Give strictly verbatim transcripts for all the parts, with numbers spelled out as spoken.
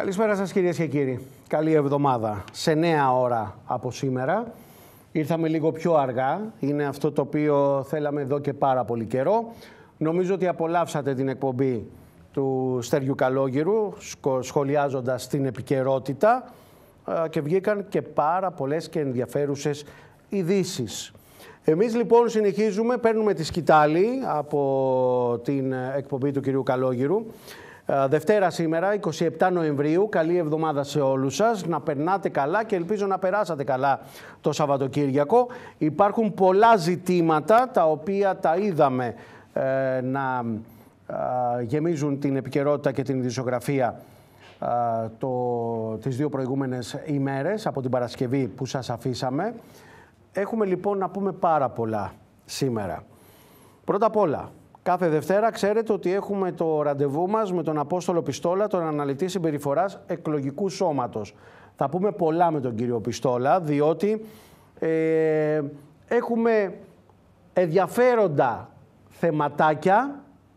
Καλησπέρα σας κυρίες και κύριοι. Καλή εβδομάδα. Σε νέα ώρα από σήμερα. Ήρθαμε λίγο πιο αργά. Είναι αυτό το οποίο θέλαμε εδώ και πάρα πολύ καιρό. Νομίζω ότι απολαύσατε την εκπομπή του Στέριου Καλόγυρου, σχολιάζοντας την επικαιρότητα, και βγήκαν και πάρα πολλές και ενδιαφέρουσες ειδήσεις. Εμείς λοιπόν συνεχίζουμε, παίρνουμε τη σκητάλη από την εκπομπή του κυρίου Καλόγυρου. Δευτέρα σήμερα, εικοστή εβδόμη Νοεμβρίου. Καλή εβδομάδα σε όλους σας. Να περνάτε καλά και ελπίζω να περάσατε καλά το Σαββατοκύριακο. Υπάρχουν πολλά ζητήματα τα οποία τα είδαμε ε, να ε, γεμίζουν την επικαιρότητα και την ειδησιογραφία ε, το, τις δύο προηγούμενες ημέρες από την Παρασκευή που σας αφήσαμε. Έχουμε λοιπόν να πούμε πάρα πολλά σήμερα. Πρώτα απ' όλα, κάθε Δευτέρα ξέρετε ότι έχουμε το ραντεβού μας με τον Απόστολο Πιστόλα, τον αναλυτή συμπεριφοράς εκλογικού σώματος. Θα πούμε πολλά με τον κύριο Πιστόλα, διότι ε, έχουμε ενδιαφέροντα θεματάκια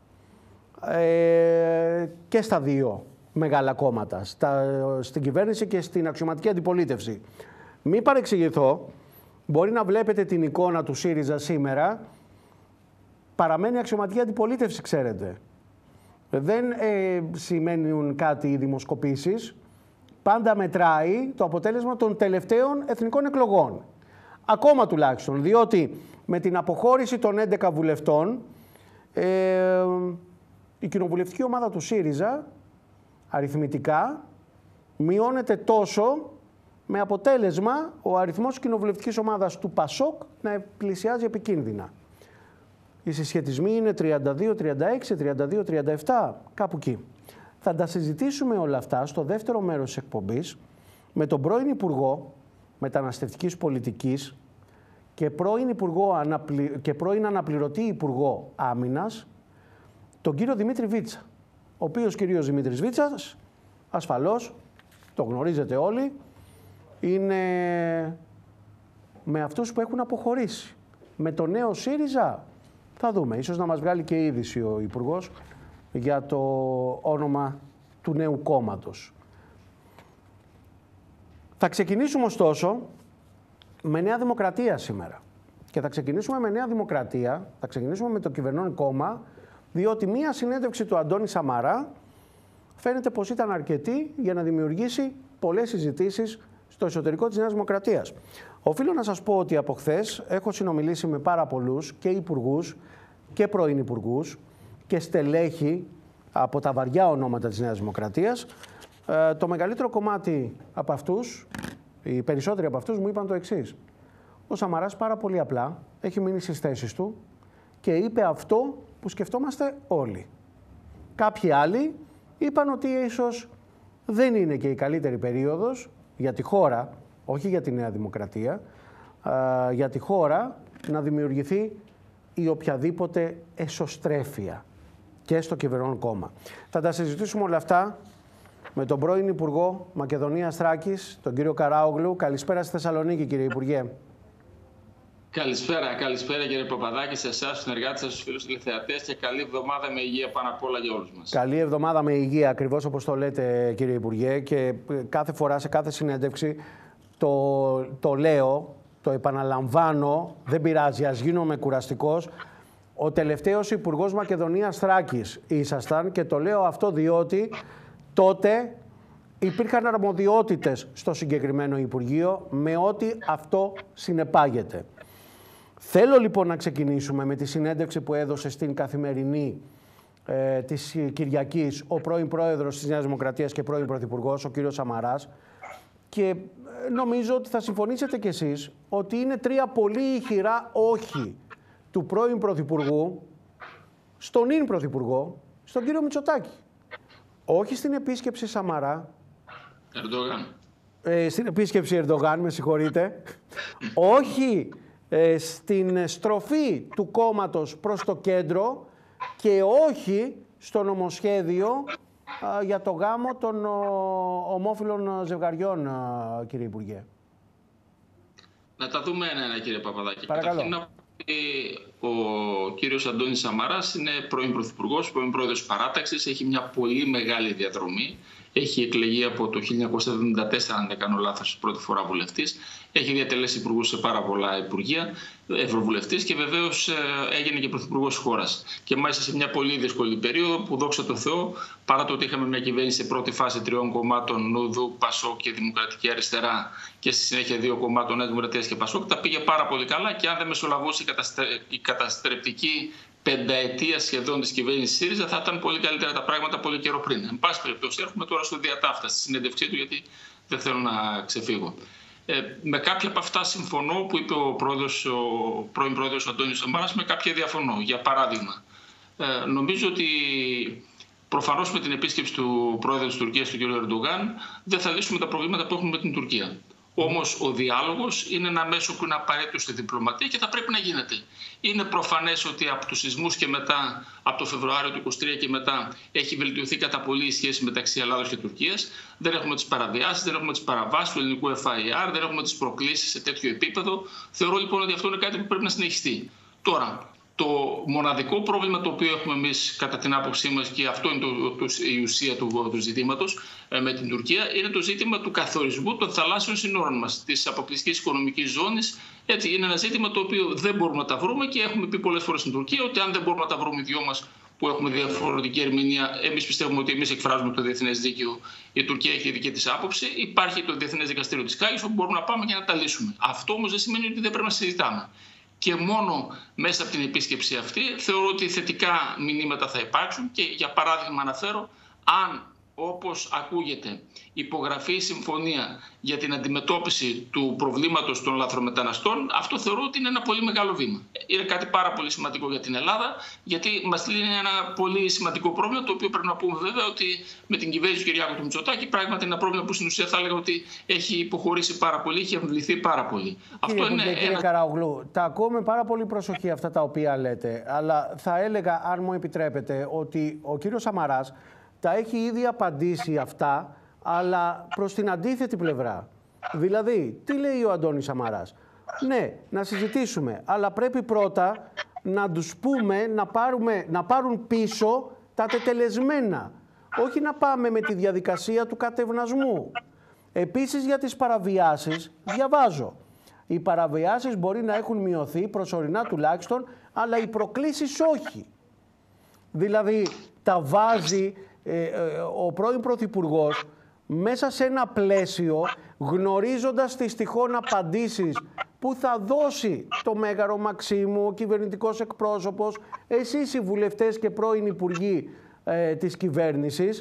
ε, και στα δύο μεγάλα κόμματα, στα, στην κυβέρνηση και στην αξιωματική αντιπολίτευση. Μην παρεξηγηθώ, μπορεί να βλέπετε την εικόνα του ΣΥΡΙΖΑ σήμερα. Παραμένει αξιωματική αντιπολίτευση, ξέρετε. Δεν ε, σημαίνουν κάτι οι δημοσκοπήσεις. Πάντα μετράει το αποτέλεσμα των τελευταίων εθνικών εκλογών. Ακόμα τουλάχιστον, διότι με την αποχώρηση των έντεκα βουλευτών, ε, η κοινοβουλευτική ομάδα του ΣΥΡΙΖΑ αριθμητικά μειώνεται τόσο, με αποτέλεσμα ο αριθμός της κοινοβουλευτικής ομάδας του ΠΑΣΟΚ να πλησιάζει επικίνδυνα. Οι συσχετισμοί είναι τριάντα δύο τριάντα έξι, τριάντα δύο τριάντα επτά, κάπου εκεί. Θα τα συζητήσουμε όλα αυτά στο δεύτερο μέρος της εκπομπής με τον πρώην Υπουργό Μεταναστευτικής Πολιτικής και πρώην, Υπουργό Αναπλη... και πρώην Αναπληρωτή Υπουργό Άμυνας, τον κύριο Δημήτρη Βίτσα. Ο οποίος κύριος Δημήτρης Βίτσας, ασφαλώς, το γνωρίζετε όλοι, είναι με αυτούς που έχουν αποχωρήσει. Με το νέο ΣΥΡΙΖΑ θα δούμε. Ίσως να μας βγάλει και είδηση ο Υπουργός για το όνομα του νέου κόμματος. Θα ξεκινήσουμε ωστόσο με Νέα Δημοκρατία σήμερα. Και θα ξεκινήσουμε με Νέα Δημοκρατία, θα ξεκινήσουμε με το κυβερνών κόμμα, διότι μία συνέντευξη του Αντώνη Σαμαρά φαίνεται πως ήταν αρκετή για να δημιουργήσει πολλές συζητήσεις στο εσωτερικό της Νέας Δημοκρατίας. Οφείλω να σας πω ότι από χθες έχω συνομιλήσει με πάρα πολλούς και υπουργούς και πρώην υπουργούς και στελέχη από τα βαριά ονόματα της Νέας Δημοκρατίας. Ε, το μεγαλύτερο κομμάτι από αυτούς, οι περισσότεροι από αυτούς μου είπαν το εξής. Ο Σαμαράς πάρα πολύ απλά έχει μείνει στις θέσεις του και είπε αυτό που σκεφτόμαστε όλοι. Κάποιοι άλλοι είπαν ότι ίσως δεν είναι και η καλύτερη περίοδος για τη χώρα, όχι για τη Νέα Δημοκρατία, α, για τη χώρα να δημιουργηθεί η οποιαδήποτε εσωστρέφεια και στο κυβερνών κόμμα. Θα τα συζητήσουμε όλα αυτά με τον πρώην Υπουργό Μακεδονίας Θράκης, τον κύριο Καράογλου. Καλησπέρα στη Θεσσαλονίκη, κύριε Υπουργέ. Καλησπέρα, καλησπέρα κύριε Παπαδάκη, σε εσάς, στους συνεργάτες σας, στους φίλους τηλεθεατές και καλή εβδομάδα με υγεία πάνω απ' όλα για όλους μας. Καλή εβδομάδα με υγεία, ακριβώς όπως το λέτε κύριε Υπουργέ, και κάθε φορά σε κάθε συνέντευξη το, το λέω, το επαναλαμβάνω, δεν πειράζει, ας γίνομαι κουραστικός. Ο τελευταίος Υπουργός Μακεδονίας Θράκης ήσασταν και το λέω αυτό διότι τότε υπήρχαν αρμοδιότητες στο συγκεκριμένο Υπουργείο με ό,τι αυτό συνεπάγεται. Θέλω λοιπόν να ξεκινήσουμε με τη συνέντευξη που έδωσε στην Καθημερινή ε, της Κυριακής ο πρώην Πρόεδρος της Νέας Δημοκρατίας και πρώην Πρωθυπουργός, ο κύριος Σαμαράς, και νομίζω ότι θα συμφωνήσετε κι εσείς ότι είναι τρία πολύ ηχηρά όχι του πρώην Πρωθυπουργού στον ίν Πρωθυπουργό, στον κύριο Μητσοτάκη. Όχι στην επίσκεψη Σαμαρά, Ερντογάν. Ε, στην επίσκεψη Ερντογάν, με συγχωρείτε, όχι ε, στην στροφή του κόμματος προς το κέντρο και όχι στο νομοσχέδιο α, για το γάμο των ο, ομόφυλων ζευγαριών, α, κύριε Υπουργέ. Να τα δούμε ένα-ένα, κύριε Παπαδάκη. Παρακαλώ. Καταρχήν, ο κύριος Αντώνης Σαμαράς είναι πρώην Πρωθυπουργός, πρώην Πρόεδρος της Παράταξης, έχει μια πολύ μεγάλη διαδρομή. Έχει εκλεγεί από το χίλια εννιακόσια εβδομήντα τέσσερα, αν δεν κάνω λάθος, πρώτη φορά βουλευτής. Έχει διατελέσει υπουργούς σε πάρα πολλά υπουργεία, ευρωβουλευτής και βεβαίως έγινε και πρωθυπουργός της χώρας. Και μάλιστα σε μια πολύ δύσκολη περίοδο που, δόξα τω Θεώ, παρά το ότι είχαμε μια κυβέρνηση σε πρώτη φάση τριών κομμάτων, Νουδού, Πασόκ και Δημοκρατική Αριστερά, και στη συνέχεια δύο κομμάτων, Νέα Δημοκρατία και Πασόκ, τα πήγε πάρα πολύ καλά. Και αν δεν μεσολαβούσε η καταστρεπτική πενταετία σχεδόν της κυβέρνησης ΣΥΡΙΖΑ, θα ήταν πολύ καλύτερα τα πράγματα πολύ καιρό πριν. Εν πάση περιπτώσει, έρχομαι τώρα στο διατάφτα, στη συνέντευξή του, γιατί δεν θέλω να ξεφύγω. Ε, με κάποια από αυτά συμφωνώ που είπε ο, πρόεδρος, ο πρώην πρόεδρος Αντώνης Σαμαράς, με κάποια διαφωνώ. Για παράδειγμα, ε, νομίζω ότι προφανώς με την επίσκεψη του πρόεδρου της Τουρκίας, του κ. Ερντογάν, δεν θα λύσουμε τα προβλήματα που έχουμε με την Τουρκία. Όμως ο διάλογος είναι ένα μέσο που είναι απαραίτητο στη διπλωματία και θα πρέπει να γίνεται. Είναι προφανές ότι από τους σεισμούς και μετά, από το Φεβρουάριο του είκοσι τρία και μετά, έχει βελτιωθεί κατά πολύ η σχέση μεταξύ Ελλάδος και Τουρκίας. Δεν έχουμε τις παραβιάσεις, δεν έχουμε τις παραβάσεις του ελληνικού εφ άι αρ, δεν έχουμε τις προκλήσεις σε τέτοιο επίπεδο. Θεωρώ λοιπόν ότι αυτό είναι κάτι που πρέπει να συνεχιστεί. Τώρα, το μοναδικό πρόβλημα το οποίο έχουμε εμείς κατά την άποψή μας, και αυτό είναι το, το, η ουσία του, του ζητήματος ε, με την Τουρκία, είναι το ζήτημα του καθορισμού των θαλάσσιων συνόρων μας, της αποκλειστικής οικονομικής ζώνης. Έτσι, είναι ένα ζήτημα το οποίο δεν μπορούμε να τα βρούμε και έχουμε πει πολλές φορές στην Τουρκία ότι αν δεν μπορούμε να τα βρούμε οι δυο μας που έχουμε διαφορετική ερμηνεία, εμείς πιστεύουμε ότι εμείς εκφράζουμε το διεθνές δίκαιο, η Τουρκία έχει δική της άποψη, υπάρχει το Διεθνές Δικαστήριο της Χάγης όπου μπορούμε να πάμε και να τα λύσουμε. Αυτό όμως δεν σημαίνει ότι δεν πρέπει να συζητάμε. Και μόνο μέσα από την επίσκεψη αυτή θεωρώ ότι θετικά μηνύματα θα υπάρξουν και για παράδειγμα αναφέρω, αν όπως ακούγεται υπογραφεί η συμφωνία για την αντιμετώπιση του προβλήματος των λαθρομεταναστών, αυτό θεωρώ ότι είναι ένα πολύ μεγάλο βήμα. Είναι κάτι πάρα πολύ σημαντικό για την Ελλάδα, γιατί μας λύνει ένα πολύ σημαντικό πρόβλημα, το οποίο πρέπει να πούμε βέβαια ότι με την κυβέρνηση του Κυριάκου του Μητσοτάκη πράγματι είναι ένα πρόβλημα που στην ουσία θα έλεγα ότι έχει υποχωρήσει πάρα πολύ, έχει εμβληθεί πάρα πολύ. Κύριε αυτό Κουμπλέ, είναι κύριε ένα... Καραογλού, τα ακούω με πάρα πολύ προσοχή αυτά τα οποία λέτε, αλλά θα έλεγα, αν μου επιτρέπετε, ότι ο κύριος Σαμαράς τα έχει ήδη απαντήσει αυτά, αλλά προς την αντίθετη πλευρά. Δηλαδή, τι λέει ο Αντώνης Σαμαράς? Ναι, να συζητήσουμε, αλλά πρέπει πρώτα να τους πούμε να, πάρουμε, να πάρουν πίσω τα τετελεσμένα. Όχι να πάμε με τη διαδικασία του κατευνασμού. Επίσης, για τις παραβιάσεις, διαβάζω. Οι παραβιάσεις μπορεί να έχουν μειωθεί, προσωρινά τουλάχιστον, αλλά οι προκλήσεις όχι. Δηλαδή, τα βάζει ε, ε, ο πρώην Πρωθυπουργός μέσα σε ένα πλαίσιο, γνωρίζοντας τις τυχόν απαντήσεις που θα δώσει το Μέγαρο Μαξίμου, ο κυβερνητικός εκπρόσωπος, εσείς οι βουλευτές και πρώην υπουργοί ε, της κυβέρνησης,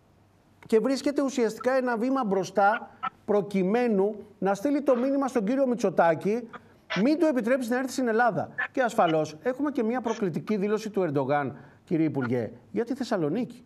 και βρίσκεται ουσιαστικά ένα βήμα μπροστά προκειμένου να στείλει το μήνυμα στον κύριο Μητσοτάκη μην του επιτρέψει να έρθει στην Ελλάδα. Και ασφαλώς έχουμε και μια προκλητική δήλωση του Ερντογάν, κύριε Υπουργέ, για τη Θεσσαλονίκη.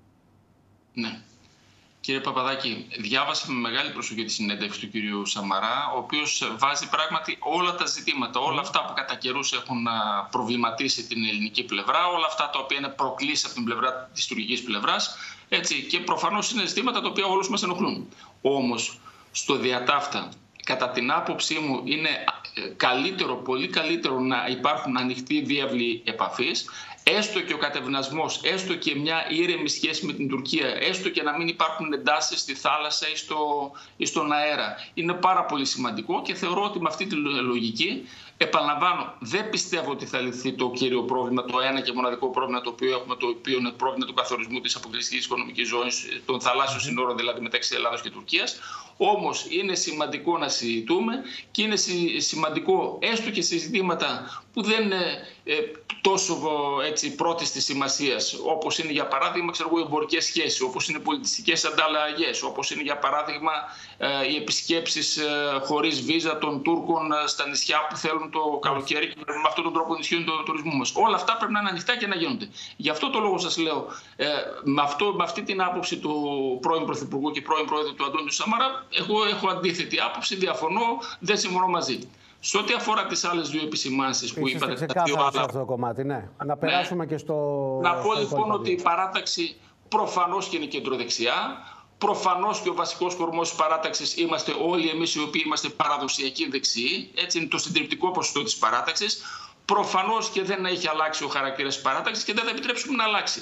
Ναι. Κύριε Παπαδάκη, διάβασα με μεγάλη προσοχή τη συνέντευξη του κυρίου Σαμαρά, ο οποίος βάζει πράγματι όλα τα ζητήματα, όλα αυτά που κατά καιρούς έχουν προβληματίσει την ελληνική πλευρά, όλα αυτά τα οποία είναι προκλήσεις από την πλευρά της τουρκικής πλευράς, έτσι, και προφανώς είναι ζητήματα τα οποία όλους μας ενοχλούν. Όμως, στο διατάφτα, κατά την άποψή μου, είναι καλύτερο, πολύ καλύτερο να υπάρχουν ανοιχτοί διάβλοι επαφής, έστω και ο κατευνασμός, έστω και μια ήρεμη σχέση με την Τουρκία, έστω και να μην υπάρχουν εντάσεις στη θάλασσα ή, στο, ή στον αέρα. Είναι πάρα πολύ σημαντικό και θεωρώ ότι με αυτή τη λογική, επαναλαμβάνω, δεν πιστεύω ότι θα λυθεί το κύριο πρόβλημα, το ένα και μοναδικό πρόβλημα το οποίο έχουμε, το οποίο είναι το πρόβλημα του καθορισμού της αποκλειστικής οικονομικής ζώνης, των θαλάσσιων συνόρων δηλαδή μεταξύ Ελλάδος και Τουρκίας. Όμως είναι σημαντικό να συζητούμε και είναι σημαντικό έστω και σε ζητήματα που δεν είναι ε, τόσο έτσι, πρώτης της σημασίας, όπως είναι για παράδειγμα ξέρω, εμπορικές σχέσεις, όπως είναι πολιτιστικές ανταλλαγές, όπως είναι για παράδειγμα ε, οι επισκέψεις ε, χωρίς βίζα των Τούρκων ε, στα νησιά που θέλουν το καλοκαίρι και με αυτόν τον τρόπο ενισχύουν τον τουρισμό μας. Όλα αυτά πρέπει να είναι ανοιχτά και να γίνονται. Γι' αυτό το λόγο σας λέω, ε, με, αυτό, με αυτή την άποψη του πρώην Πρωθυπουργού και πρώην Πρόεδρου του Αντώνιου Σαμαρά, εγώ έχω αντίθετη άποψη, διαφωνώ, δεν συμφωνώ μαζί. Σε ό,τι αφορά τις άλλες δύο επισημάνσεις που είπατε... Ξεκάθαρα σε αυτό το κομμάτι, ναι. Να περάσουμε ναι. και στο... Να πω λοιπόν ότι η παράταξη προφανώς και είναι κεντροδεξιά. Προφανώς και ο βασικός κορμός της παράταξης είμαστε όλοι εμείς οι οποίοι είμαστε παραδοσιακοί δεξιοί. Έτσι είναι το συντριπτικό ποσοστό της παράταξης. Προφανώς και δεν έχει αλλάξει ο χαρακτήρας της παράταξης και δεν θα επιτρέψουμε να αλλάξει.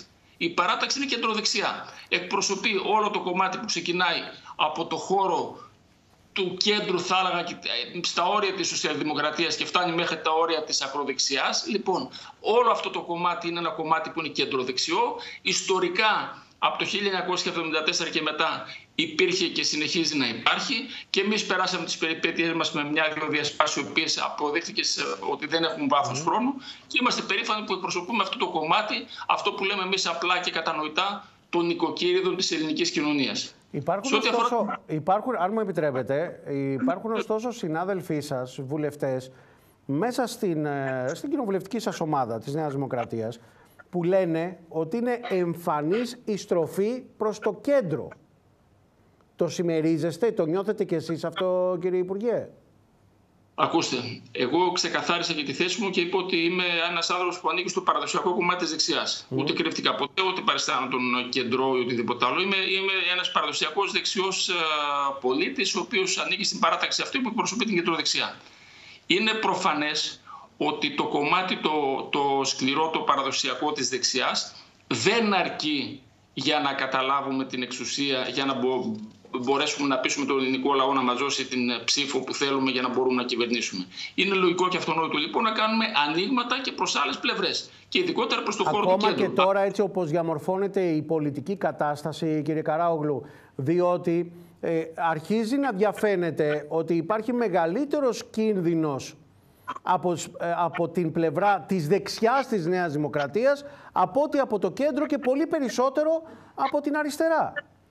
Η παράταξη είναι κεντροδεξιά. Εκπροσωπεί όλο το κομμάτι που ξεκινάει από το χώρο του κέντρου, θα έλεγα, στα όρια της σοσιαλδημοκρατίας και φτάνει μέχρι τα όρια της ακροδεξιάς. Λοιπόν, όλο αυτό το κομμάτι είναι ένα κομμάτι που είναι κεντροδεξιό. Ιστορικά, από το χίλια εννιακόσια εβδομήντα τέσσερα και μετά υπήρχε και συνεχίζει να υπάρχει, και εμείς περάσαμε τις περιπέτειες μας με μια-δυο διασπάσεις, οι οποίες αποδείχθηκε ότι δεν έχουν βάθος mm. χρόνου, και είμαστε περήφανοι που εκπροσωπούμε αυτό το κομμάτι, αυτό που λέμε εμείς απλά και κατανοητά, των νοικοκύριδων της ελληνικής κοινωνίας. Υπάρχουν ωστόσο, αφορά... υπάρχουν, αν μου επιτρέπετε, υπάρχουν ωστόσο συνάδελφοί σας, βουλευτές, μέσα στην, στην κοινοβουλευτική σας ομάδα της Νέας Δημοκρατίας, που λένε ότι είναι εμφανής η στροφή προς το κέντρο. Το συμμερίζεστε, το νιώθετε κι εσείς αυτό, κύριε Υπουργέ? Ακούστε, εγώ ξεκαθάρισα και τη θέση μου και είπα ότι είμαι ένας άνθρωπος που ανήκει στο παραδοσιακό κομμάτι της δεξιάς. Mm. Ούτε κρύφτηκα ποτέ, ούτε παριστάνω τον κεντρό ή οτιδήποτε άλλο. Είμαι, είμαι ένας παραδοσιακός δεξιός uh, πολίτης, ο οποίος ανήκει στην παράταξη αυτή που εκπροσωπεί την κεντροδεξιά. Είναι προφανές ότι το κομμάτι το, το σκληρό, το παραδοσιακό της δεξιάς δεν αρκεί για να καταλάβουμε την εξουσία, για να μπο, μπορέσουμε να πείσουμε τον ελληνικό λαό να μας δώσει την ψήφο που θέλουμε για να μπορούμε να κυβερνήσουμε. Είναι λογικό και αυτονόητο λοιπόν να κάνουμε ανοίγματα και προς άλλες πλευρές, και ειδικότερα προς το χώρο του κέντρου. Ακόμα και τώρα, έτσι όπως διαμορφώνεται η πολιτική κατάσταση, κύριε Καράογλου, διότι ε, αρχίζει να διαφαίνεται ότι υπάρχει μεγαλύτερος κίνδυνος Από, ε, από την πλευρά της δεξιάς της Νέας Δημοκρατίας από ότι από το κέντρο, και πολύ περισσότερο από την αριστερά.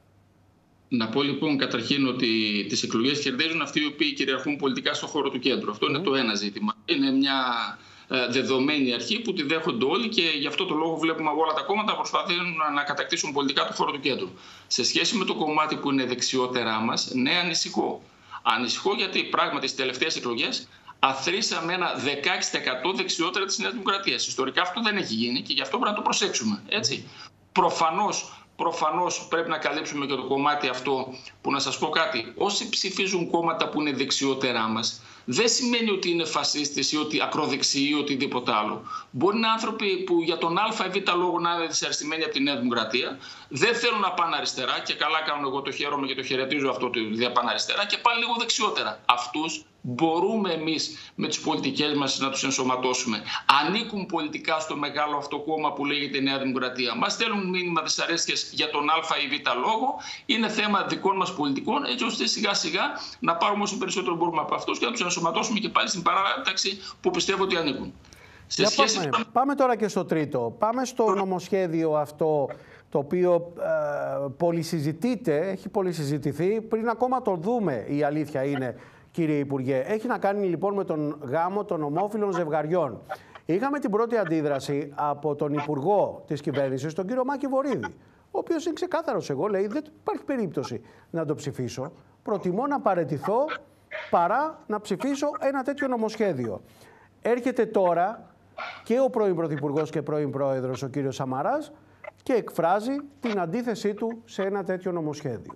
Να πω λοιπόν καταρχήν ότι τις εκλογές κερδίζουν αυτοί οι οποίοι κυριαρχούν πολιτικά στον χώρο του κέντρου. Αυτό mm. είναι το ένα ζήτημα. Είναι μια ε, δεδομένη αρχή που τη δέχονται όλοι, και γι' αυτό το λόγο βλέπουμε όλα τα κόμματα προσπαθούν να, να κατακτήσουν πολιτικά το χώρο του κέντρου. Σε σχέση με το κομμάτι που είναι δεξιότερά μας, ναι, ανησυχώ. Ανησυχώ γιατί πράγματι στις τελευταίες εκλογές αθροίσαμε ένα δεκαέξι τοις εκατό δεξιότερα της Νέας Δημοκρατίας. Ιστορικά αυτό δεν έχει γίνει, και γι' αυτό πρέπει να το προσέξουμε. Έτσι. Προφανώς, προφανώς πρέπει να καλύψουμε και το κομμάτι αυτό που, να σας πω κάτι, όσοι ψηφίζουν κόμματα που είναι δεξιότερά μας, δεν σημαίνει ότι είναι φασίστες ή ότι ακροδεξιοί ή οτιδήποτε άλλο. Μπορεί να είναι άνθρωποι που για τον α ή β λόγο να είναι δυσαρεστημένοι από τη Νέα Δημοκρατία, δεν θέλουν να πάνε αριστερά, και καλά κάνουν, εγώ το χαίρομαι και το χαιρετίζω αυτό ότι δεν πάνε αριστερά, και πάνε λίγο δεξιότερα. Αυτούς μπορούμε εμείς με τις πολιτικές μας να τους ενσωματώσουμε. Ανήκουν πολιτικά στο μεγάλο αυτό κόμμα που λέγεται Νέα Δημοκρατία. Μας στέλνουν μήνυμα δυσαρέσκειας για τον α ή β λόγο. Είναι θέμα δικών μας πολιτικών, έτσι ώστε σιγά σιγά να πάρουμε όσο περισσότερο μπορούμε από αυτούς και να τους ενσωματώσουμε και πάλι στην παράταξη που πιστεύω ότι ανήκουν. Σε σχέση... πάμε. πάμε τώρα και στο τρίτο. Πάμε στο νομοσχέδιο αυτό, το οποίο ε, πολυσυζητείται, έχει πολυσυζητηθεί, πριν ακόμα το δούμε, η αλήθεια είναι, κύριε Υπουργέ. Έχει να κάνει λοιπόν με τον γάμο των ομόφυλων ζευγαριών. Είχαμε την πρώτη αντίδραση από τον Υπουργό της Κυβέρνησης, τον κύριο Μάκη Βορίδη, ο οποίος είναι ξεκάθαρος. Εγώ, λέει, δεν υπάρχει περίπτωση να το ψηφίσω. Προτιμώ να παραιτηθώ παρά να ψηφίσω ένα τέτοιο νομοσχέδιο. Έρχεται τώρα και ο πρώην Πρωθυπουργός και πρώην Πρόεδρος, ο κύριος Σαμαράς, και εκφράζει την αντίθεσή του σε ένα τέτοιο νομοσχέδιο.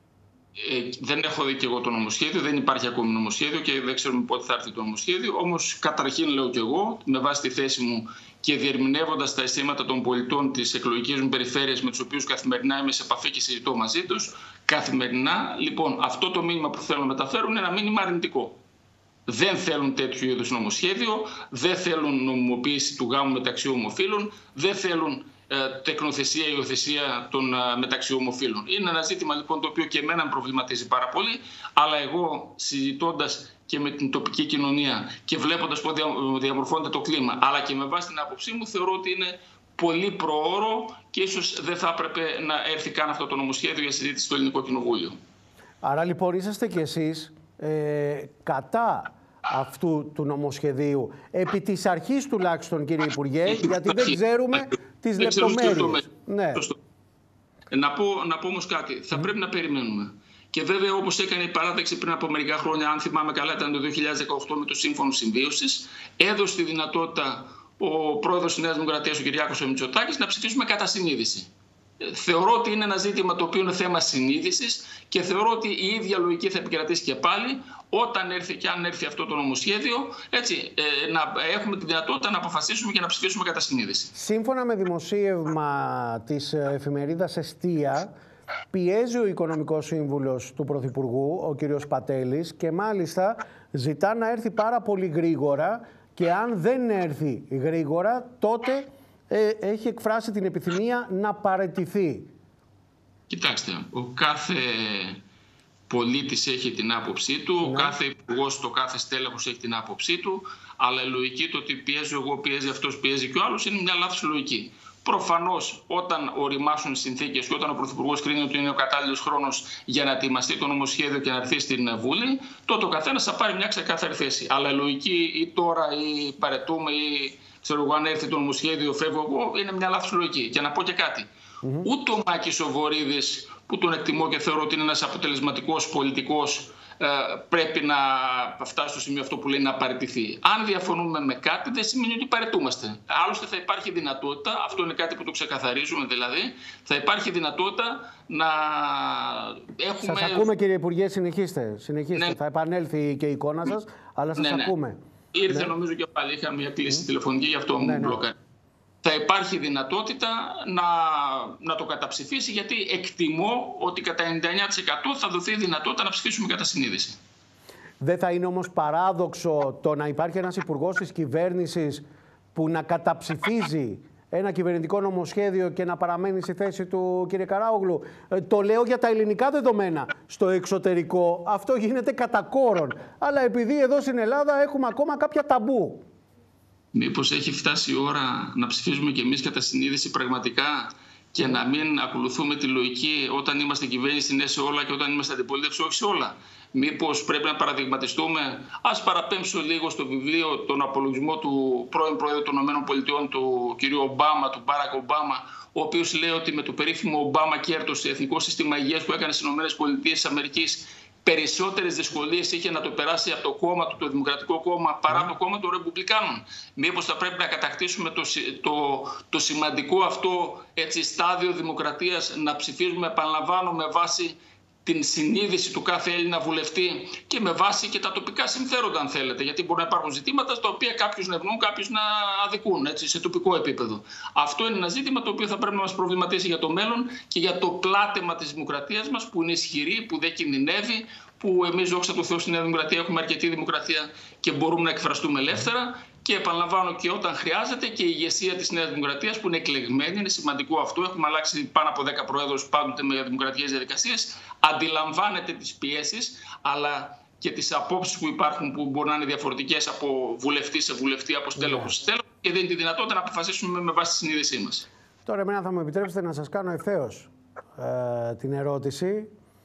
Ε, δεν έχω δει και εγώ το νομοσχέδιο, δεν υπάρχει ακόμη νομοσχέδιο και δεν ξέρουμε πότε θα έρθει το νομοσχέδιο. Όμως, καταρχήν, λέω και εγώ, με βάση τη θέση μου και διερμηνεύοντας τα αισθήματα των πολιτών της εκλογικής μου περιφέρειας, με τους οποίους καθημερινά είμαι σε επαφή και συζητώ μαζί τους, καθημερινά, λοιπόν, αυτό το μήνυμα που θέλω να μεταφέρουν είναι ένα μήνυμα αρνητικό. Δεν θέλουν τέτοιο είδους νομοσχέδιο, δεν θέλουν νομιμοποίηση του γάμου μεταξύ ομοφύλων, δεν θέλουν τεκνοθεσία, υιοθεσία των μεταξύ ομοφύλων. Είναι ένα ζήτημα λοιπόν το οποίο και εμένα με προβληματίζει πάρα πολύ, αλλά εγώ συζητώντας και με την τοπική κοινωνία και βλέποντας πώς διαμορφώνεται το κλίμα, αλλά και με βάση την άποψή μου, θεωρώ ότι είναι πολύ προώρο και ίσως δεν θα έπρεπε να έρθει καν αυτό το νομοσχέδιο για συζήτηση στο Ελληνικό Κοινοβούλιο. Άρα λοιπόν είσαστε κι εσείς ε, κατά αυτού του νομοσχεδίου, επί της αρχής τουλάχιστον, κύριε Υπουργέ, γιατί δεν ξέρουμε τις δεν λεπτομέρειες. Ναι. Να πω, να πω όμως κάτι. Θα mm. πρέπει να περιμένουμε. Και βέβαια, όπως έκανε η παράταξη πριν από μερικά χρόνια, αν θυμάμαι καλά, ήταν το δύο χιλιάδες δεκαοκτώ με το Σύμφωνο Συμβίωσης, έδωσε τη δυνατότητα ο πρόεδρος της Νέας Δημοκρατίας, ο Κυριάκος Μητσοτάκης, να ψηφίσουμε κατά συνείδηση. Θεωρώ ότι είναι ένα ζήτημα το οποίο είναι θέμα συνείδησης και θεωρώ ότι η ίδια λογική θα επικρατήσει και πάλι όταν έρθει και αν έρθει αυτό το νομοσχέδιο, έτσι, ε, να έχουμε τη δυνατότητα να αποφασίσουμε και να ψηφίσουμε κατά συνείδηση. Σύμφωνα με δημοσίευμα της εφημερίδας Εστία, πιέζει ο Οικονομικός Σύμβουλος του Πρωθυπουργού, ο κ. Πατέλης, και μάλιστα ζητά να έρθει πάρα πολύ γρήγορα και αν δεν έρθει γρήγορα, τότε ε, έχει εκφράσει την επιθυμία να παραιτηθεί. Κοιτάξτε, ο κάθε πολίτης έχει την άποψή του, ναι. Ο κάθε υπουργός, το κάθε στέλεχος έχει την άποψή του, αλλά η λογική το ότι πιέζω εγώ, πιέζει αυτός, πιέζει και ο άλλος είναι μια λάθος λογική. Προφανώς, όταν οριμάσουν οι συνθήκες και όταν ο Πρωθυπουργός κρίνει ότι είναι ο κατάλληλος χρόνος για να ετοιμαστεί το νομοσχέδιο και να έρθει στην Βουλή, τότε ο καθένας θα πάρει μια ξεκάθαρη θέση. Αλλά η λογική ή τώρα ή παρετούμε ή ξέρω εγώ αν έρθει το νομοσχέδιο, φεύγω εγώ, είναι μια λάθος λογική. Και να πω και κάτι. Mm-hmm. Ούτε ο Μάκης ο Βορίδης, που τον εκτιμώ και θεωρώ ότι είναι ένας αποτελεσματικός πολιτικός, πρέπει να φτάσει στο σημείο αυτό που λέει να παραιτηθεί. Αν διαφωνούμε με κάτι, δεν σημαίνει ότι παραιτούμαστε. Άλλωστε, θα υπάρχει δυνατότητα, αυτό είναι κάτι που το ξεκαθαρίζουμε δηλαδή, θα υπάρχει δυνατότητα να έχουμε. Σας ακούμε, κύριε Υπουργέ, συνεχίστε. συνεχίστε. Ναι. Θα επανέλθει και η εικόνα σας, αλλά σας ναι, ακούμε. Ναι. Ήρθε, ναι. Νομίζω και πάλι είχα μια κλίση mm. τηλεφωνική, γι' αυτό ναι, μου μπλοκάρει. Ναι. Θα υπάρχει δυνατότητα να, να το καταψηφίσει, γιατί εκτιμώ ότι κατά ενενήντα εννέα τοις εκατό θα δοθεί δυνατότητα να ψηφίσουμε κατά συνείδηση. Δεν θα είναι όμως παράδοξο το να υπάρχει ένας υπουργός της κυβέρνησης που να καταψηφίζει ένα κυβερνητικό νομοσχέδιο και να παραμένει στη θέση του, κύριε Καράογλου? Ε, το λέω για τα ελληνικά δεδομένα. Στο εξωτερικό αυτό γίνεται κατά κόρον. Αλλά επειδή εδώ στην Ελλάδα έχουμε ακόμα κάποια ταμπού. Μήπως έχει φτάσει η ώρα να ψηφίζουμε κι εμείς κατά συνείδηση πραγματικά και να μην ακολουθούμε τη λογική όταν είμαστε κυβέρνηση ναι σε όλα και όταν είμαστε αντιπολίτευση όχι σε όλα? Μήπως πρέπει να παραδειγματιστούμε? Ας παραπέμψω λίγο στο βιβλίο τον απολογισμό του πρώην Πρόεδρου των ΗΠΑ, του κ. Ομπάμα, του Μπάρακ Ομπάμα, ο οποίος λέει ότι με το περίφημο Ομπάμα κέρδος, το εθνικό σύστημα υγείας που έκανε στις ΗΠΑ, περισσότερες δυσκολίες είχε να το περάσει από το κόμμα του, το Δημοκρατικό Κόμμα, παρά το κόμμα των Ρεπουμπλικάνων. Μήπως θα πρέπει να κατακτήσουμε το, το, το σημαντικό αυτό έτσι, στάδιο δημοκρατίας, να ψηφίζουμε, επαναλαμβάνω, με βάση την συνείδηση του κάθε Έλληνα βουλευτή και με βάση και τα τοπικά συμφέροντα, αν θέλετε. Γιατί μπορεί να υπάρχουν ζητήματα στα οποία κάποιους να ευνοούν, κάποιους να αδικούν, έτσι, σε τοπικό επίπεδο. Αυτό είναι ένα ζήτημα το οποίο θα πρέπει να μας προβληματίσει για το μέλλον και για το πλάτεμα της δημοκρατίας μας, που είναι ισχυρή, που δεν κινδυνεύει, που εμείς, δόξα τω Θεώ, στη Νέα Δημοκρατία έχουμε αρκετή δημοκρατία και μπορούμε να εκφραστούμε ελεύθερα. Και επαναλαμβάνω, και όταν χρειάζεται, και η ηγεσία της Νέας Δημοκρατίας που είναι εκλεγμένη, είναι σημαντικό αυτό. Έχουμε αλλάξει πάνω από δέκα προέδρους πάντοτε με δημοκρατικές διαδικασίες. Αντιλαμβάνεται τις πιέσεις, αλλά και τις απόψεις που υπάρχουν, που μπορεί να είναι διαφορετικές από βουλευτή σε βουλευτή, από στέλεχος σε στέλεχος, και δίνει τη δυνατότητα να αποφασίσουμε με βάση τη συνείδησή μας. Τώρα, εμένα θα μου επιτρέψετε να σας κάνω ευθέως ε, την ερώτηση.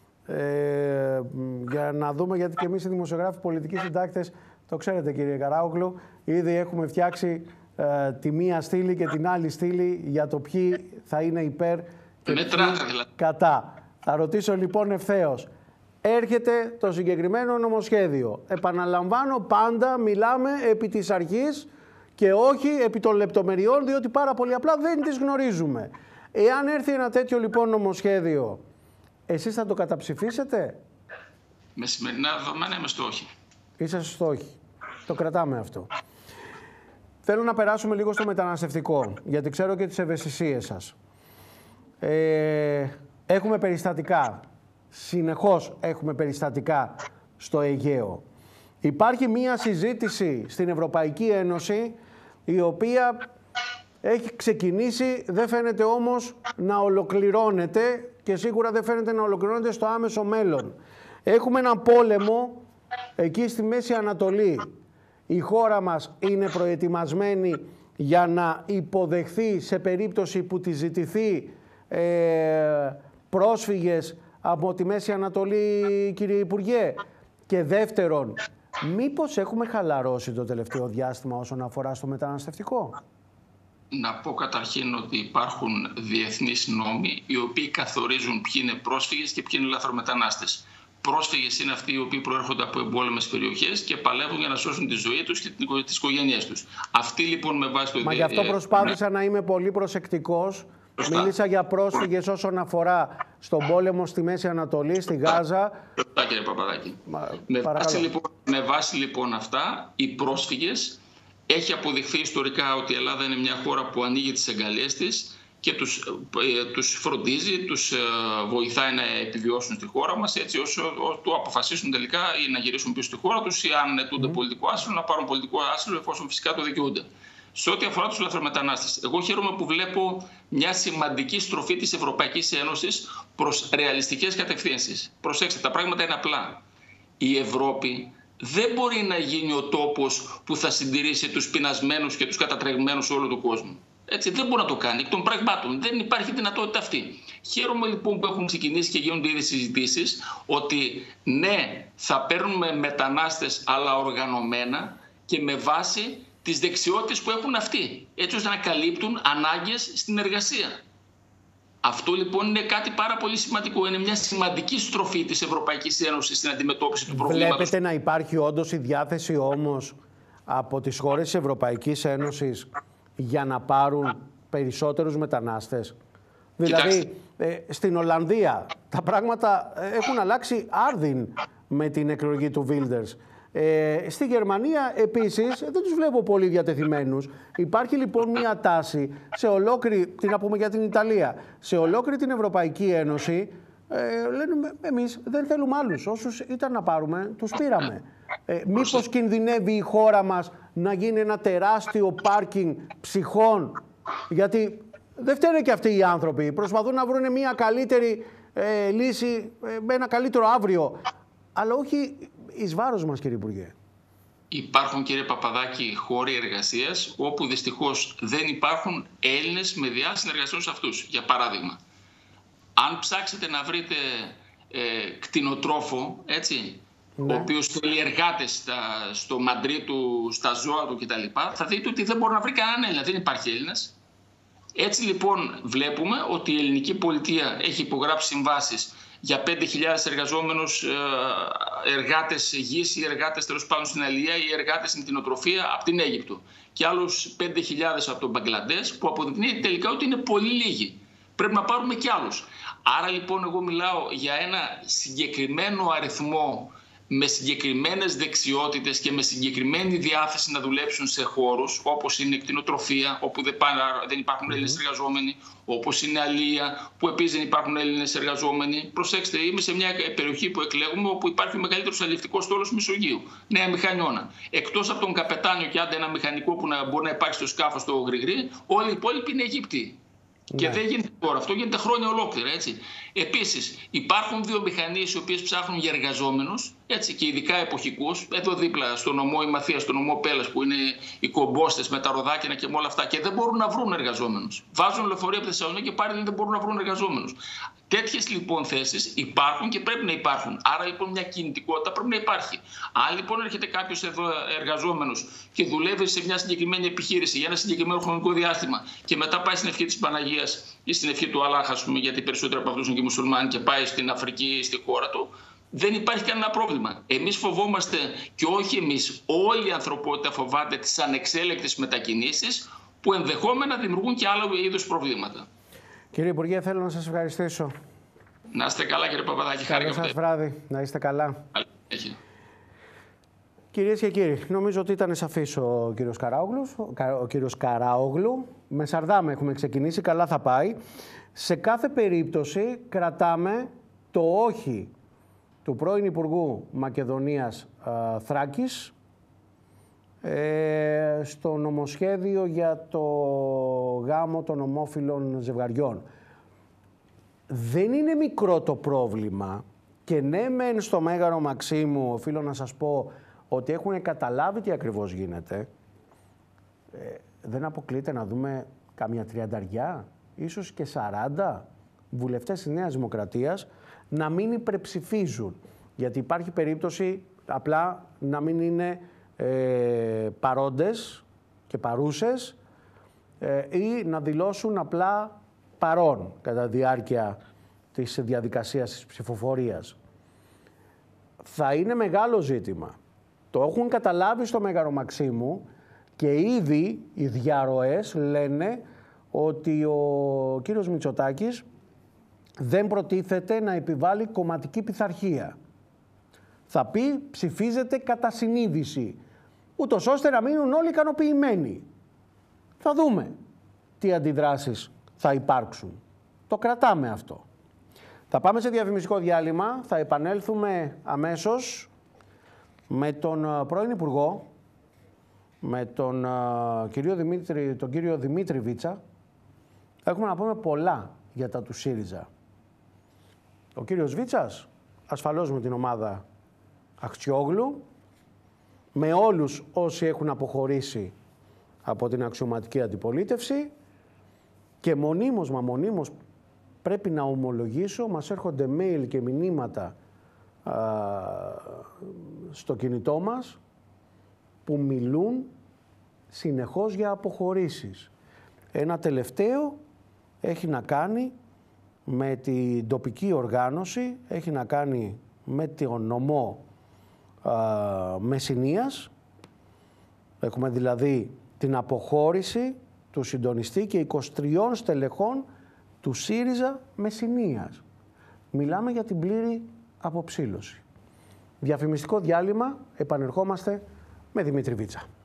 Ε, για να δούμε, γιατί και εμείς οι δημοσιογράφοι, πολιτικοί συντάκτες, το ξέρετε κύριε Καράογλου, ήδη έχουμε φτιάξει ε, τη μία στήλη και την άλλη στήλη για το ποιοι θα είναι υπέρ και ποιοι κατά. Θα ρωτήσω λοιπόν ευθέως. Έρχεται το συγκεκριμένο νομοσχέδιο. Επαναλαμβάνω, πάντα μιλάμε επί της αρχής και όχι επί των λεπτομεριών, διότι πάρα πολύ απλά δεν τις γνωρίζουμε. Εάν έρθει ένα τέτοιο λοιπόν νομοσχέδιο, εσείς θα το καταψηφίσετε? Με σημερινά δεδομένα είμαι στο όχι. Είσαστε στο όχι. Το κρατάμε αυτό. Θέλω να περάσουμε λίγο στο μεταναστευτικό, γιατί ξέρω και τις ευαισθησίες σας. Ε, έχουμε περιστατικά. Συνεχώς έχουμε περιστατικά στο Αιγαίο. Υπάρχει μία συζήτηση στην Ευρωπαϊκή Ένωση, η οποία έχει ξεκινήσει, δεν φαίνεται όμως να ολοκληρώνεται και σίγουρα δεν φαίνεται να ολοκληρώνεται στο άμεσο μέλλον. Έχουμε έναν πόλεμο εκεί στη Μέση Ανατολή. Η χώρα μας είναι προετοιμασμένη για να υποδεχθεί σε περίπτωση που τη ζητηθεί ε, πρόσφυγες από τη Μέση Ανατολή, κύριε Υπουργέ? Και δεύτερον, μήπως έχουμε χαλαρώσει το τελευταίο διάστημα όσον αφορά στο μεταναστευτικό? Να πω καταρχήν ότι υπάρχουν διεθνείς νόμοι οι οποίοι καθορίζουν ποιοι είναι πρόσφυγες και ποιοι είναι λαθρομετανάστες. Πρόσφυγες είναι αυτοί οι οποίοι προέρχονται από εμπόλεμες περιοχές και παλεύουν για να σώσουν τη ζωή τους και τις οικογένειές τους. Αυτοί λοιπόν με βάση το... Μα γι' αυτό προσπάθησα να είμαι πολύ προσεκτικός Σωστά. Μίλησα για πρόσφυγες όσον αφορά στον πόλεμο στη Μέση Ανατολή, στη Γάζα. Σωστά, κύριε Παπαδάκη. Μα, με, βάση, λοιπόν, με βάση λοιπόν αυτά, οι πρόσφυγες, έχει αποδειχθεί ιστορικά ότι η Ελλάδα είναι μια χώρα που ανοίγει τις εγκαλιές της και τους, ε, τους φροντίζει, τους ε, βοηθάει να επιβιώσουν στη χώρα μας, έτσι όσο το αποφασίσουν τελικά ή να γυρίσουν πίσω στη χώρα τους ή αν αιτούνται mm. πολιτικό άσυλο, να πάρουν πολιτικό άσυλο εφόσον φυσικά το δικαιούνται. Σε ό,τι αφορά τους λαθρομετανάστες, εγώ χαίρομαι που βλέπω μια σημαντική στροφή της Ευρωπαϊκής Ένωσης προς ρεαλιστικές κατευθύνσεις. Προσέξτε, τα πράγματα είναι απλά. Η Ευρώπη δεν μπορεί να γίνει ο τόπος που θα συντηρήσει τους πεινασμένους και τους κατατρεγμένους όλου του κόσμου. Έτσι, δεν μπορεί να το κάνει εκ των πραγμάτων. Δεν υπάρχει δυνατότητα αυτή. Χαίρομαι λοιπόν που έχουν ξεκινήσει και γίνονται ήδη συζητήσεις ότι ναι, θα παίρνουμε μετανάστες αλλά οργανωμένα και με βάση τις δεξιότητες που έχουν αυτοί, έτσι ώστε να καλύπτουν ανάγκες στην εργασία. Αυτό λοιπόν είναι κάτι πάρα πολύ σημαντικό. Είναι μια σημαντική στροφή της Ευρωπαϊκής Ένωσης στην αντιμετώπιση του προβλήματος. Βλέπετε να υπάρχει όντως η διάθεση όμως από τις χώρες της Ευρωπαϊκής Ένωσης για να πάρουν περισσότερους μετανάστες? Δηλαδή, ε, στην Ολλανδία τα πράγματα έχουν αλλάξει άρδιν με την εκλογή του Wilders. Ε, στη Γερμανία επίσης δεν τους βλέπω πολύ διατεθειμένους. Υπάρχει λοιπόν μια τάση σε ολόκληρη, τι να πούμε για την Ιταλία, σε ολόκληρη την Ευρωπαϊκή Ένωση, ε, λένε εμείς δεν θέλουμε άλλους. Όσους ήταν να πάρουμε, τους πήραμε. Ε, μήπως κινδυνεύει η χώρα μας να γίνει ένα τεράστιο πάρκινγκ ψυχών? Γιατί δεν φταίνε και αυτοί οι άνθρωποι. Προσπαθούν να βρουν μια καλύτερη ε, λύση, ε, με ένα καλύτερο αύριο. Αλλά όχι εις βάρος μας, κύριε Υπουργέ. Υπάρχουν, κύριε Παπαδάκη, χώροι εργασίας όπου δυστυχώς δεν υπάρχουν Έλληνες με διάσταση εργασιών σε αυτούς. Για παράδειγμα, αν ψάξετε να βρείτε ε, κτηνοτρόφο, έτσι, ναι, ο οποίος θέλει εργάτες στα, στο μαντρί του, στα ζώα του κτλ., θα δείτε ότι δεν μπορεί να βρει κανέναν Έλληνα. Δεν υπάρχει Έλληνας. Έτσι λοιπόν βλέπουμε ότι η ελληνική πολιτεία έχει υπογράψει συμβάσεις για πέντε χιλιάδες εργαζόμενους εργάτες γης ή εργάτες τέλος πάντων στην αλία ή εργάτες στην κτηνοτροφία από την Αίγυπτο και άλλους πέντε χιλιάδες από τον Μπαγκλαντές, που αποδεικνύει τελικά ότι είναι πολύ λίγοι. Πρέπει να πάρουμε κι άλλους. Άρα λοιπόν εγώ μιλάω για ένα συγκεκριμένο αριθμό με συγκεκριμένες δεξιότητες και με συγκεκριμένη διάθεση να δουλέψουν σε χώρους όπως είναι η κτηνοτροφία, όπου δεν, πάνε, δεν υπάρχουν Έλληνες εργαζόμενοι, όπως είναι αλία, που επίσης δεν υπάρχουν Έλληνες εργαζόμενοι. Προσέξτε, είμαι σε μια περιοχή που εκλέγουμε όπου υπάρχει ο μεγαλύτερος αλληλευτικός στόλος Μεσογείου, Νέα Μηχανιώνα. Εκτός από τον καπετάνιο και άντε ένα μηχανικό που να μπορεί να υπάρχει στο σκάφος στο Γρηγρή, όλοι οι υπόλοιποι είναι Αιγύπτιοι. Και ναι, δεν γίνεται τώρα. Αυτό γίνεται χρόνια ολόκληρα. Έτσι. Επίσης, υπάρχουν βιομηχανίες οι οποίες ψάχνουν για εργαζόμενους, έτσι, και ειδικά εποχικούς. Εδώ δίπλα, στο νομό Ημαθίας, στο νομό Πέλλας, που είναι οι κομπόστες με τα ροδάκινα και με όλα αυτά, και δεν μπορούν να βρουν εργαζόμενους. Βάζουν λεωφορεία από τη Θεσσαλονίκη και πάλι δεν μπορούν να βρουν εργαζόμενους. Τέτοιες λοιπόν θέσεις υπάρχουν και πρέπει να υπάρχουν. Άρα λοιπόν μια κινητικότητα πρέπει να υπάρχει. Αν λοιπόν έρχεται κάποιος εδώ εργαζόμενος και δουλεύει σε μια συγκεκριμένη επιχείρηση για ένα συγκεκριμένο χρονικό διάστημα και μετά πάει στην ευχή της Παναγίας ή στην ευχή του Αλλάχ, ας πούμε, γιατί περισσότεροι από αυτούς είναι και μουσουλμάνοι, και πάει στην Αφρική ή στη χώρα του, δεν υπάρχει κανένα πρόβλημα. Εμείς φοβόμαστε, και όχι εμείς, όλη η ανθρωπότητα φοβάται τις ανεξέλεκτες μετακινήσεις που ενδεχόμενα δημιουργούν και άλλα είδους προβλήματα. Κύριε Υπουργέ, θέλω να σας ευχαριστήσω. Να είστε καλά, κύριε Παπαδάκη. Καλό σας βράδυ. Να είστε καλά. Έχει. Κυρίες και κύριοι, νομίζω ότι ήταν σαφής ο κύριος Καράογλου. Ο κύριος Καράογλου. Με Σαρδάμ έχουμε ξεκινήσει, καλά θα πάει. Σε κάθε περίπτωση κρατάμε το όχι του πρώην Υπουργού Μακεδονίας α, Θράκης ε, στο νομοσχέδιο για το γάμο των ομόφυλων ζευγαριών. Δεν είναι μικρό το πρόβλημα και ναι μεν στο Μέγαρο Μαξίμου οφείλω να σας πω ότι έχουν καταλάβει τι ακριβώς γίνεται. Ε, δεν αποκλείεται να δούμε καμιά τριανταριά, ίσως και σαράντα βουλευτές της Νέας Δημοκρατίας να μην υπερψηφίζουν. Γιατί υπάρχει περίπτωση απλά να μην είναι ε, παρόντες και παρούσες ε, ή να δηλώσουν απλά παρόν κατά διάρκεια της διαδικασίας της ψηφοφορίας. Θα είναι μεγάλο ζήτημα. Το έχουν καταλάβει στο Μέγαρο Μαξίμου και ήδη οι διαρροές λένε ότι ο κύριος Μητσοτάκης δεν προτίθεται να επιβάλλει κομματική πειθαρχία. Θα πει ψηφίζεται κατά συνείδηση, ούτως ώστε να μείνουν όλοι ικανοποιημένοι. Θα δούμε τι αντιδράσεις θα υπάρξουν. Το κρατάμε αυτό. Θα πάμε σε διαφημιστικό διάλειμμα, θα επανέλθουμε αμέσως με τον πρώην Υπουργό, με τον κύριο Δημήτρη, τον κύριο Δημήτρη Βίτσα. Έχουμε να πούμε πολλά για τα του ΣΥΡΙΖΑ. Ο κύριος Βίτσας, ασφαλώς με την ομάδα Αχτσιόγλου, με όλους όσοι έχουν αποχωρήσει από την αξιωματική αντιπολίτευση και μονίμως μα μονίμως πρέπει να ομολογήσω, μας έρχονται mail και μηνύματα α, στο κινητό μας που μιλούν συνεχώς για αποχωρήσεις. Ένα τελευταίο έχει να κάνει με την τοπική οργάνωση, έχει να κάνει με τον νομό α, Μεσσηνίας. Έχουμε δηλαδή την αποχώρηση του συντονιστή και είκοσι τριών στελεχών του ΣΥΡΙΖΑ Μεσσηνίας. Μιλάμε για την πλήρη αποψήλωση. Διαφημιστικό διάλειμμα, επανερχόμαστε με Δημήτρη Βίτσα.